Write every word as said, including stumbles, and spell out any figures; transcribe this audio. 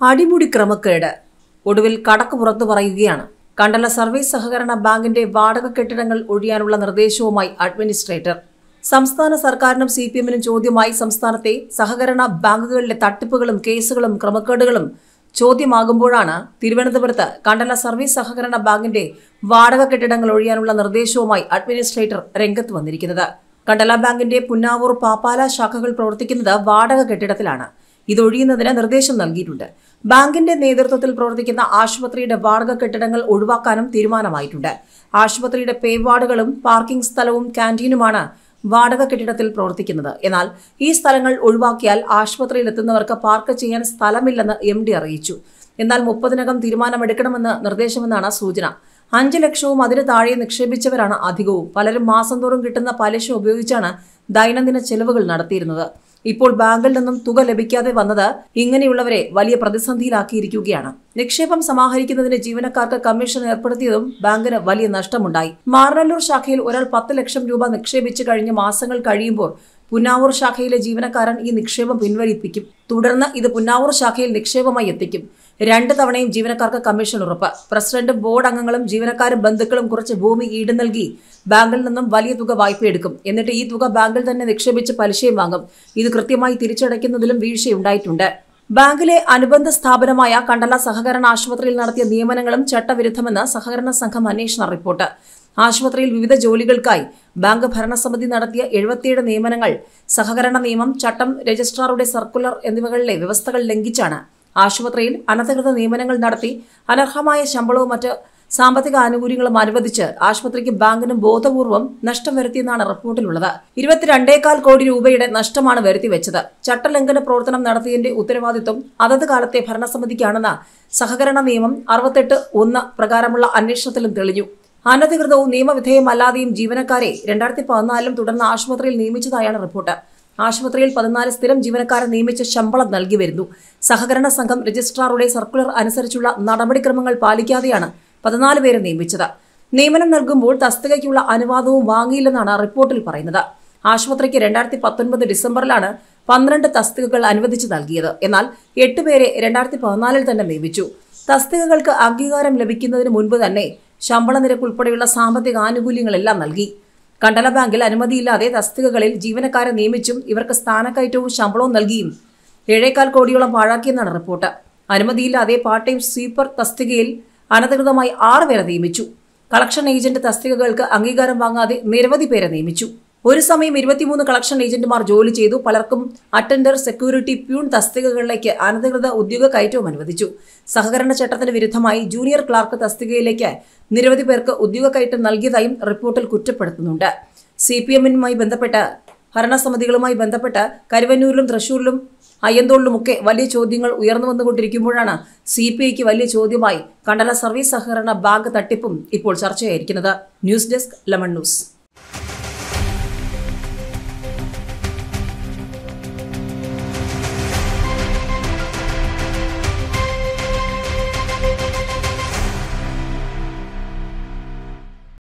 അടിമുടി ക്രമക്കേട് ഒടുവിൽ കടക്ക് പുറത്തു പറയുകയാണ്. കണ്ടല സർവീസ് സഹകരണ ബാങ്കിന്റെ വാടക കെട്ടിടങ്ങൾ ഒഴിയാനുള്ള നിർദ്ദേശവുമായി അഡ്മിനിസ്ട്രേറ്റർ. സംസ്ഥാന സർക്കാരിനും സി പി എമ്മിനും ചോദ്യമായി സംസ്ഥാനത്തെ സഹകരണ ബാങ്കുകളിലെ തട്ടിപ്പുകളും കേസുകളും ക്രമക്കേടുകളും ചോദ്യമാകുമ്പോഴാണ് തിരുവനന്തപുരത്ത് കണ്ടല സർവീസ് സഹകരണ ബാങ്കിന്റെ വാടക കെട്ടിടങ്ങൾ ഒഴിയാനുള്ള നിർദ്ദേശവുമായി അഡ്മിനിസ്ട്രേറ്റർ രംഗത്ത് വന്നിരിക്കുന്നത്. കണ്ടല ബാങ്കിന്റെ പുന്നാവൂർ പാപ്പാല ശാഖകൾ പ്രവർത്തിക്കുന്നത് വാടക കെട്ടിടത്തിലാണ്. ഇതൊഴിയുന്നതിന് നിർദ്ദേശം നൽകിയിട്ടുണ്ട്. ബാങ്കിന്റെ നേതൃത്വത്തിൽ പ്രവർത്തിക്കുന്ന ആശുപത്രിയുടെ വാടക കെട്ടിടങ്ങൾ ഒഴിവാക്കാനും തീരുമാനമായിട്ടുണ്ട്. ആശുപത്രിയുടെ പേവാർഡുകളും പാർക്കിംഗ് സ്ഥലവും ക്യാന്റീനുമാണ് വാടക കെട്ടിടത്തിൽ പ്രവർത്തിക്കുന്നത്. എന്നാൽ ഈ സ്ഥലങ്ങൾ ഒഴിവാക്കിയാൽ ആശുപത്രിയിൽ എത്തുന്നവർക്ക് പാർക്ക് ചെയ്യാൻ സ്ഥലമില്ലെന്ന് എം ഡി അറിയിച്ചു. എന്നാൽ മുപ്പതിനകം തീരുമാനമെടുക്കണമെന്ന് നിർദ്ദേശമെന്നാണ് സൂചന. അഞ്ച് ലക്ഷവും അതിന് താഴെ നിക്ഷേപിച്ചവരാണ് അധികവും. പലരും മാസം തോറും കിട്ടുന്ന പലിശ ഉപയോഗിച്ചാണ് ദൈനംദിന ചെലവുകൾ നടത്തിയിരുന്നത്. ഇപ്പോൾ ബാങ്കിൽ നിന്നും തുക ലഭിക്കാതെ വന്നത് ഇങ്ങനെയുള്ളവരെ വലിയ പ്രതിസന്ധിയിലാക്കിയിരിക്കുകയാണ്. നിക്ഷേപം സമാഹരിക്കുന്നതിന് ജീവനക്കാർക്ക് കമ്മീഷൻ ഏർപ്പെടുത്തിയതും ബാങ്കിന് വലിയ നഷ്ടമുണ്ടായി. മാറനല്ലൂർ ശാഖയിൽ ഒരാൾ പത്ത് ലക്ഷം രൂപ നിക്ഷേപിച്ചു കഴിഞ്ഞ് മാസങ്ങൾ കഴിയുമ്പോൾ പുന്നാവൂർ ശാഖയിലെ ജീവനക്കാരൻ ഈ നിക്ഷേപം പിൻവലിപ്പിക്കും. തുടർന്ന് ഇത് പുന്നാവൂർ ശാഖയിൽ നിക്ഷേപമായി എത്തിക്കും. രണ്ട് തവണയും ജീവനക്കാർക്ക് കമ്മീഷൻ ഉറപ്പ്. പ്രസിഡന്റും ബോർഡ് അംഗങ്ങളും ജീവനക്കാരും ബന്ധുക്കളും കുറച്ച് ഭൂമി ഈട് നൽകി ബാങ്കിൽ നിന്നും വലിയ തുക വായ്പയെടുക്കും. എന്നിട്ട് ഈ തുക ബാങ്കിൽ തന്നെ നിക്ഷേപിച്ച് പലിശയും വാങ്ങും. ഇത് കൃത്യമായി തിരിച്ചടയ്ക്കുന്നതിലും വീഴ്ചയുണ്ടായിട്ടുണ്ട്. ബാങ്കിലെ അനുബന്ധ സ്ഥാപനമായ കണ്ടല സഹകരണ ആശുപത്രിയിൽ നടത്തിയ നിയമനങ്ങളും ചട്ടവിരുദ്ധമെന്ന് സഹകരണ സംഘം അന്വേഷണ റിപ്പോർട്ട്. ആശുപത്രിയിൽ വിവിധ ജോലികൾക്കായി ബാങ്ക് ഭരണസമിതി നടത്തിയ എഴുപത്തിയേഴ് നിയമനങ്ങൾ സഹകരണ നിയമം, ചട്ടം, രജിസ്ട്രാറുടെ സർക്കുലർ എന്നിവകളിലെ വ്യവസ്ഥകൾ ലംഘിച്ചാണ്. ആശുപത്രിയിൽ അനധികൃത നിയമനങ്ങൾ നടത്തി അനർഹമായ ശമ്പളവും മറ്റ് സാമ്പത്തിക ആനുകൂല്യങ്ങളും അനുവദിച്ച് ആശുപത്രിക്കും ബാങ്കിനും ബോധപൂർവം നഷ്ടം വരുത്തിയെന്നാണ് റിപ്പോർട്ടിലുള്ളത്. ഇരുപത്തിരണ്ടേകാൽ കോടി രൂപയുടെ നഷ്ടമാണ് വരുത്തിവെച്ചത്. ചട്ടലംഘന പ്രവർത്തനം നടത്തിയതിന്റെ ഉത്തരവാദിത്വം അതത് കാലത്തെ ഭരണസമിതിക്കാണെന്ന് സഹകരണ നിയമം അറുപത്തെട്ട് ഒന്ന് പ്രകാരമുള്ള അന്വേഷണത്തിലും തെളിഞ്ഞു. അനധികൃതവും നിയമവിധേയമല്ലാതെയും ജീവനക്കാരെ രണ്ടായിരത്തി പതിനാലിലും തുടർന്ന് ആശുപത്രിയിൽ നിയമിച്ചതായാണ് റിപ്പോർട്ട്. ആശുപത്രിയിൽ പതിനാല് സ്ഥിരം ജീവനക്കാരെ നിയമിച്ച് ശമ്പളം നൽകി വരുന്നു. സഹകരണ സംഘം രജിസ്ട്രാറുടെ സർക്കുലർ അനുസരിച്ചുള്ള നടപടിക്രമങ്ങൾ പാലിക്കാതെയാണ് പതിനാല് പേരെ നിയമിച്ചത്. നിയമനം നൽകുമ്പോൾ തസ്തികയ്ക്കുള്ള അനുവാദവും വാങ്ങിയില്ലെന്നാണ് റിപ്പോർട്ടിൽ പറയുന്നത്. ആശുപത്രിക്ക് രണ്ടായിരത്തി പത്തൊൻപത് ഡിസംബറിലാണ് പന്ത്രണ്ട് തസ്തികകൾ അനുവദിച്ചു നൽകിയത്. എന്നാൽ എട്ട് പേരെ രണ്ടായിരത്തി പതിനാലിൽ തന്നെ നിയമിച്ചു. തസ്തികകൾക്ക് അംഗീകാരം ലഭിക്കുന്നതിന് മുൻപ് തന്നെ ശമ്പള നിരക്ക് ഉൾപ്പെടെയുള്ള സാമ്പത്തിക ആനുകൂല്യങ്ങളെല്ലാം നൽകി. കണ്ടല ബാങ്കിൽ അനുമതിയില്ലാതെ തസ്തികകളിൽ ജീവനക്കാരെ നിയമിച്ചും ഇവർക്ക് സ്ഥാനക്കയറ്റവും ശമ്പളവും നൽകിയും ഏഴേകാൽ കോടിയോളം പാഴാക്കിയെന്നാണ് റിപ്പോർട്ട്. അനുമതിയില്ലാതെ പാർട്ട് ടൈം സ്വീപ്പർ തസ്തികയിൽ അനധികൃതമായി ആറ് പേരെ നിയമിച്ചു. കളക്ഷൻ ഏജന്റ് തസ്തികകൾക്ക് അംഗീകാരം വാങ്ങാതെ നിരവധി പേരെ നിയമിച്ചു. ഒരു സമയം ഇരുപത്തിമൂന്ന് കളക്ഷൻ ഏജന്റുമാർ ജോലി ചെയ്തു. പലർക്കും അറ്റൻഡർ, സെക്യൂരിറ്റി, പ്യൂൺ തസ്തികകളിലേക്ക് അനധികൃത ഉദ്യോഗ കയറ്റവും അനുവദിച്ചു. സഹകരണ ചട്ടത്തിന് വിരുദ്ധമായി ജൂനിയർ ക്ലാർക്ക് തസ്തികയിലേക്ക് നിരവധി പേർക്ക് ഉദ്യോഗ കയറ്റം നൽകിയതായും റിപ്പോർട്ടിൽ കുറ്റപ്പെടുത്തുന്നുണ്ട്. സി പി എമ്മിനുമായി ബന്ധപ്പെട്ട് ഭരണസമിതികളുമായി ബന്ധപ്പെട്ട് കരുവന്നൂരിലും തൃശൂരിലും അയ്യന്തോളിലുമൊക്കെ വലിയ ചോദ്യങ്ങൾ ഉയർന്നു വന്നുകൊണ്ടിരിക്കുമ്പോഴാണ് സി പി ഐക്ക് വലിയ ചോദ്യമായി കണ്ടല സർവീസ് സഹകരണ ബാങ്ക് തട്ടിപ്പും ഇപ്പോൾ ചർച്ചയായിരിക്കുന്നത്. News desk lemon news.